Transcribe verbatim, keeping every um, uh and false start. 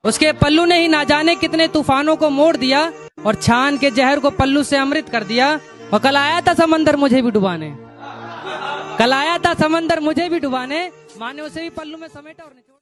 उसके पल्लू ने ही ना जाने कितने तूफानों को मोड़ दिया और छान के जहर को पल्लू से अमृत कर दिया। और कल आया था समंदर मुझे भी डुबाने, कल आया था समंदर मुझे भी डुबाने, माने उसे भी पल्लू में समेटा और